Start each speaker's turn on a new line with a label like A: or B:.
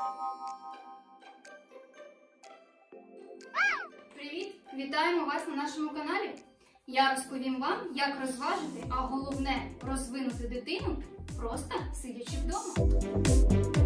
A: Привіт! Вітаємо вас на нашому каналі. Я розповім вам, як розважити, а головне розвинути дитину, просто сидячи вдома.